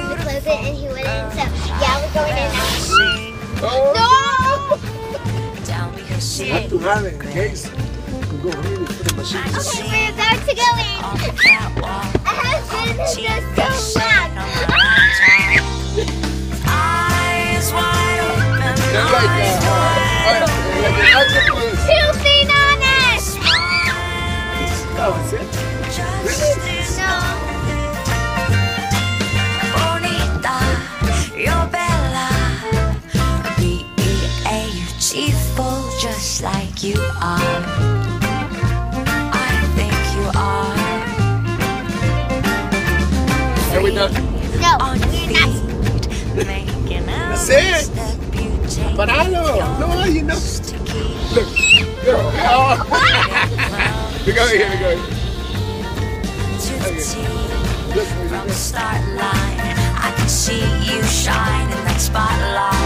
him to close it and he wouldn't. So yeah, we're going in now. Oh. No! Not to have it in case. We go really for the machine. Okay, we're about to go in. I have been just so loud. They're like an octopus. Pooping on us! That was it? Really? No. Bonita, you're bella, beautiful, just like you are. I think you are. Are we done? No, On your we're not. feet, making out That's it. step you take. Paralo. No, you know. To keep Look. Go. Oh. We go here. We go here. to the T. Look, From the start line, I can see you shine in that spotlight.